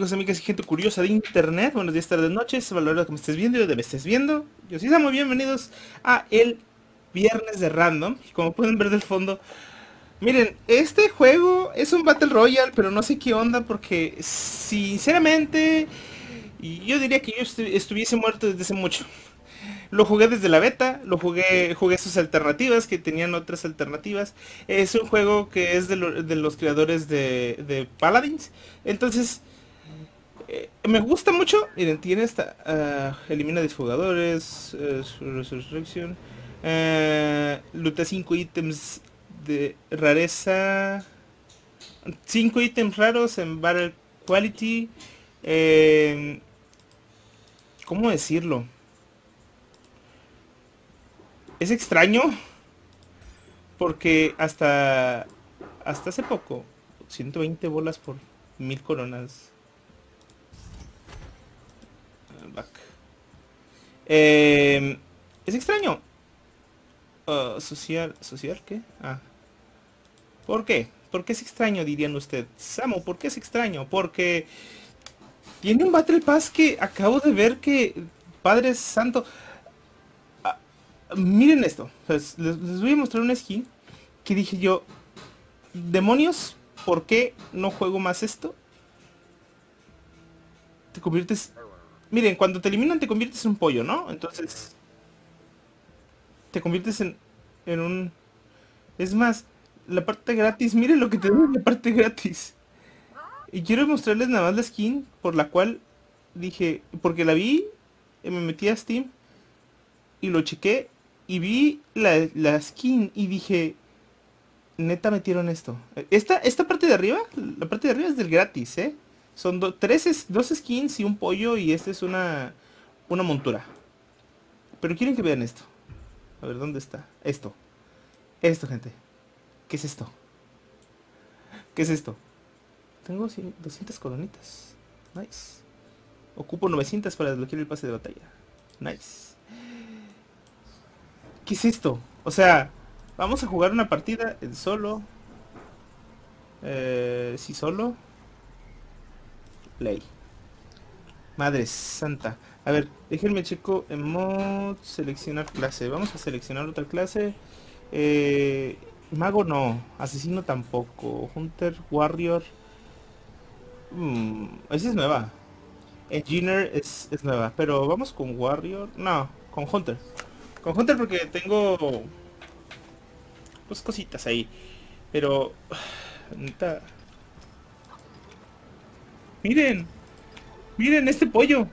amigos, amigas y gente curiosa de internet. Buenos días, tardes, noches. Valora que me estés viendo y donde me estés viendo. Yo soy Samu, bienvenidos a el viernes de Random. Y como pueden ver del fondo, miren, este juego es un Battle Royale, pero no sé qué onda porque sinceramente yo diría que yo estuviese muerto desde hace mucho. Lo jugué desde la beta, jugué sus alternativas, que tenían otras alternativas. Es un juego que es de los creadores de Paladins. Entonces, me gusta mucho. Miren, tiene esta. Elimina desfogadores. Resurrection. Luta 5 ítems de rareza. 5 ítems raros en Battle Quality. eh, ¿Cómo decirlo? Es extraño porque hasta hace poco, 120 bolas por 1000 coronas. Back. Es extraño. ¿Social qué? ¿Por qué? ¿Por qué es extraño, dirían usted? Samu, ¿por qué es extraño? Porque tiene un Battle Pass que acabo de ver que... Padre Santo... Miren esto. Pues, les voy a mostrar una skin que dije yo... Demonios, ¿por qué no juego más esto? Te conviertes... Miren, cuando te eliminan te conviertes en un pollo, ¿no? Entonces... Te conviertes en un... Es más, la parte gratis, miren lo que te doy en la parte gratis. Y quiero mostrarles nada más la skin por la cual dije, porque la vi, me metí a Steam y lo chequé y vi la skin y dije, neta metieron esto. Esta parte de arriba, la parte de arriba es del gratis, ¿eh? Son dos skins y un pollo y esta es una montura. Pero quieren que vean esto. A ver, ¿dónde está? Esto, gente. ¿Qué es esto? ¿Qué es esto? Tengo 200 colonitas. Nice. Ocupo 900 para desbloquear el pase de batalla. Nice. ¿Qué es esto? O sea, vamos a jugar una partida en solo. Si solo. Play. Madre santa. A ver, déjenme checo en mod. Seleccionar clase. Vamos a seleccionar otra clase. Mago no. Asesino tampoco. Hunter, Warrior. Esa es nueva. Engineer es nueva. Pero vamos con Warrior. No, con Hunter. Con Hunter porque tengo pues cositas ahí. Pero neta, miren, miren este pollo.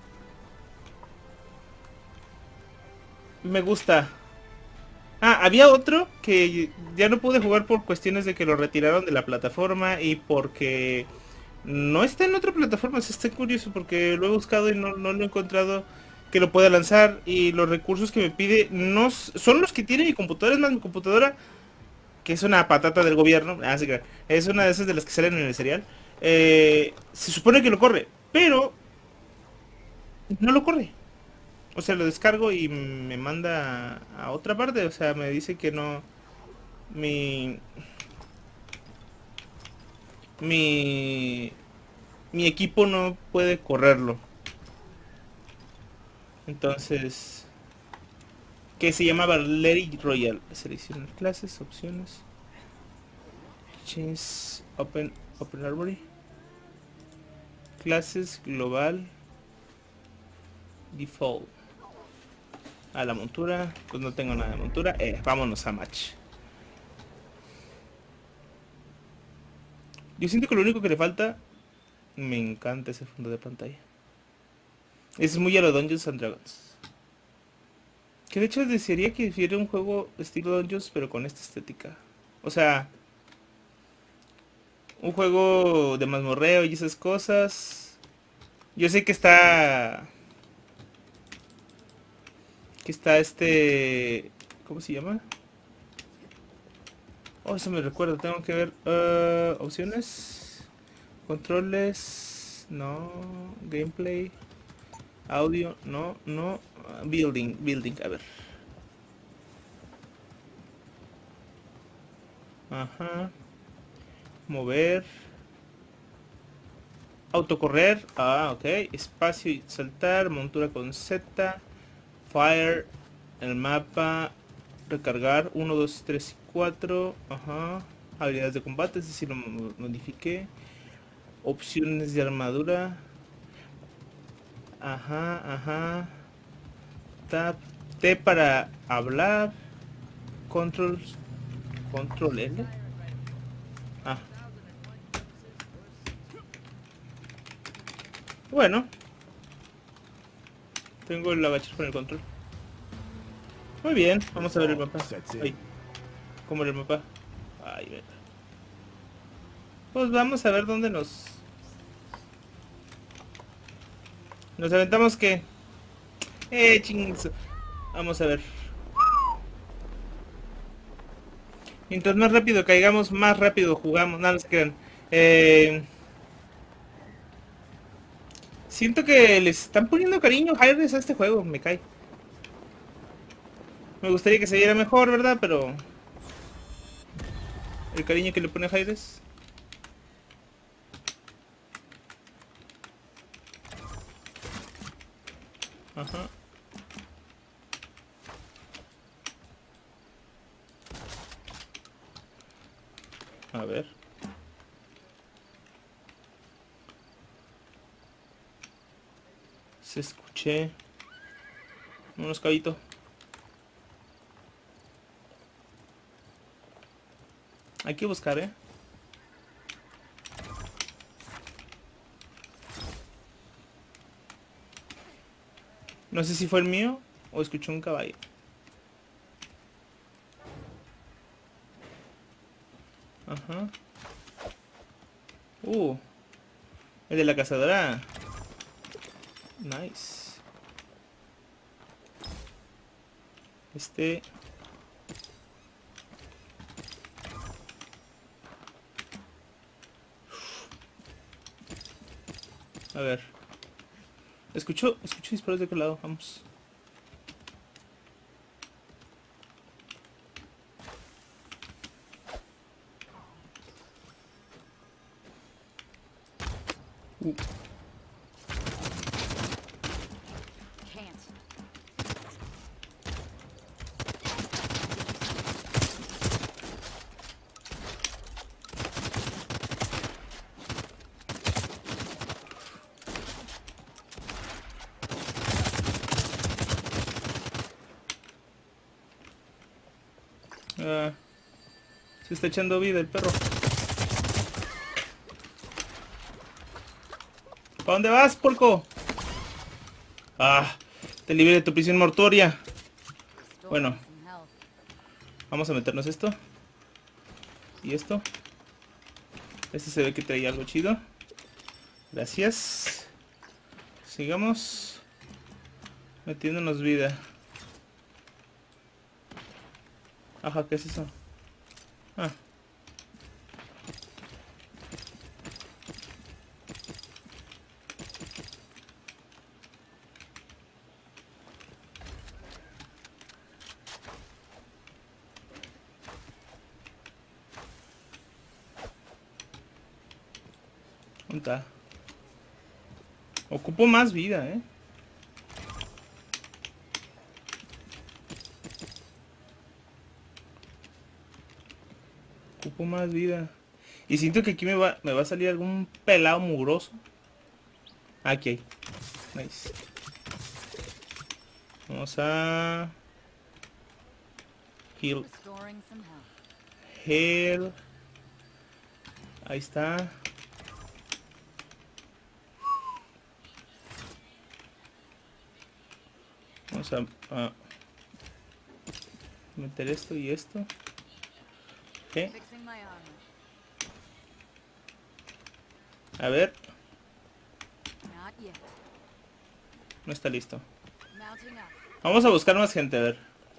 Me gusta. Había otro que ya no pude jugar por cuestiones de que lo retiraron de la plataforma y porque no está en otra plataforma. Está curioso porque lo he buscado y no lo he encontrado que lo pueda lanzar y los recursos que me pide no son los que tiene mi computadora. Es más, mi computadora, que es una patata del gobierno, sí, claro, es una de esas de las que salen en el serial, se supone que lo corre, pero no lo corre. O sea, lo descargo y me manda a otra parte. O sea, me dice que no. Mi. Mi. Mi equipo no puede correrlo. Entonces. Que se llama Valery Royal. Seleccionar clases, opciones. Change. Open Armory. Clases, global. Default. A la montura. Pues no tengo nada de montura. Vámonos a match. Yo siento que lo único que le falta. Me encanta ese fondo de pantalla. Es muy a lo Dungeons and Dragons. Que de hecho desearía que hiciera un juego estilo Dungeons, pero con esta estética. O sea, un juego de mazmorreo y esas cosas. Yo sé que está. Que está este. ¿Cómo se llama? Oh, eso me recuerda. Tengo que ver. Opciones. Controles. No. Gameplay. Audio. No. No. Building. Building. A ver. Ajá. Mover. Autocorrer. Ah, ok. Espacio y saltar. Montura con Z. Fire. El mapa. Recargar. 1, 2, 3 y 4. Ajá. Habilidades de combate. Es decir, lo modifiqué. Opciones de armadura. Ajá, ajá. Tab. T para hablar. Control. Control L. Ah. Bueno. Tengo el agachar con el control. Muy bien. Vamos a ver el mapa. Ay. ¿Cómo era el mapa? Ay, vete. Pues vamos a ver dónde nos aventamos que... chingos. Vamos a ver. Mientras más rápido caigamos, más rápido jugamos. Nada, no se crean. Siento que les están poniendo cariño Hi-Rez a este juego. Me cae. Me gustaría que se diera mejor, ¿verdad? Pero... el cariño que le pone Hi-Rez. Ajá. A ver. Se escuché. Unos cabitos. Hay que buscar, ¿eh? No sé si fue el mío o escuché un caballo. Ajá. El de la cazadora. Nice. A ver. Escucho disparos de aquel lado, vamos. Se está echando vida el perro. ¿Para dónde vas, porco? Ah, te libré de tu prisión mortuoria. Bueno, vamos a meternos esto. Y esto. Este se ve que trae algo chido. Gracias. Sigamos metiéndonos vida. Ajá, ¿qué es eso? Ah. ¿Dónde está? Ocupo más vida, ¿eh? Ocupo más vida. Y siento que aquí me va a salir algún pelado mugroso. Aquí hay. Nice. Vamos a... heal. Heal. Ahí está. Vamos a meter esto y esto. Ok. A ver. No está listo. Vamos a buscar más gente, a ver.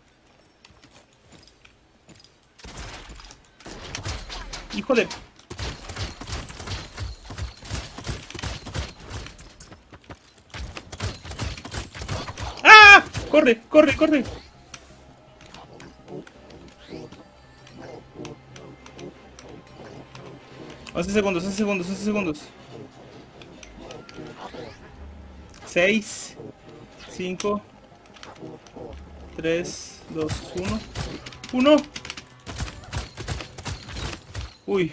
Hijo de... ¡Ah! ¡Corre, corre, corre! Hace segundos, hace segundos, hace segundos. 6, 5, 3, 2, 1. ¡Uno! ¡Uy!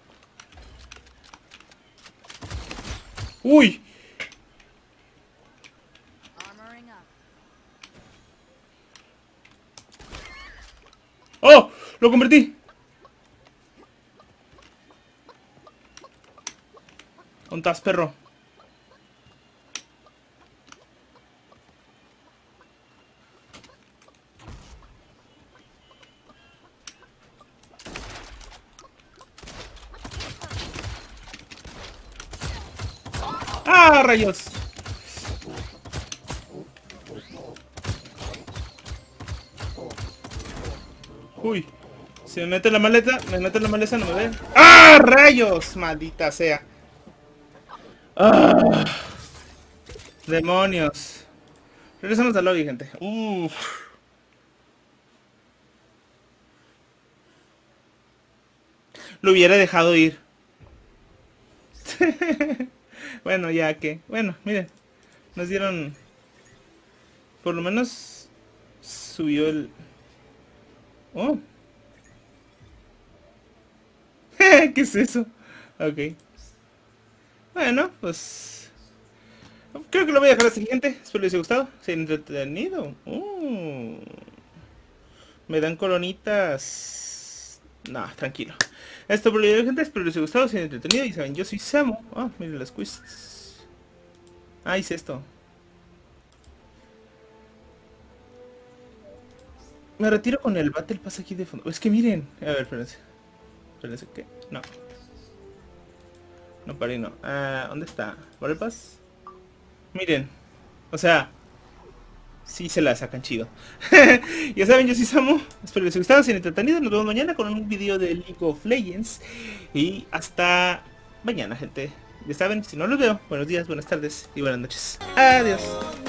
¡Uy! ¡Oh! ¡Lo convertí! ¿Dónde estás, perro? ¡Ah, rayos! Uy, si me mete en la maleta, no me ve. ¡Ah, rayos! Maldita sea. ¡Ah! Demonios. Regresamos al lobby, gente. Lo hubiera dejado ir. Bueno, ya que. Bueno, miren. Nos dieron. Por lo menos subió el. Oh. ¿Qué es eso? Ok. Bueno, pues creo que lo voy a dejar hasta aquí, gente. Espero les haya gustado. Se han entretenido. Me dan coronitas. No, tranquilo. Esto por el video, gente. Espero les haya gustado. Se han entretenido. Y saben, yo soy Samu. Ah, miren las quests. Ah, hice esto. Me retiro con el Battle Pass aquí de fondo. Es que miren. A ver, espérense. Espérense, ¿qué? No. No paré, no. ¿Dónde está? ¿Battle Pass? Miren. O sea, sí se la sacan chido. Ya saben, yo soy Samu. Espero les haya gustado, sean entretenidos. Nos vemos mañana con un video de League of Legends. Y hasta mañana, gente. Ya saben, si no los veo, buenos días, buenas tardes y buenas noches. Adiós.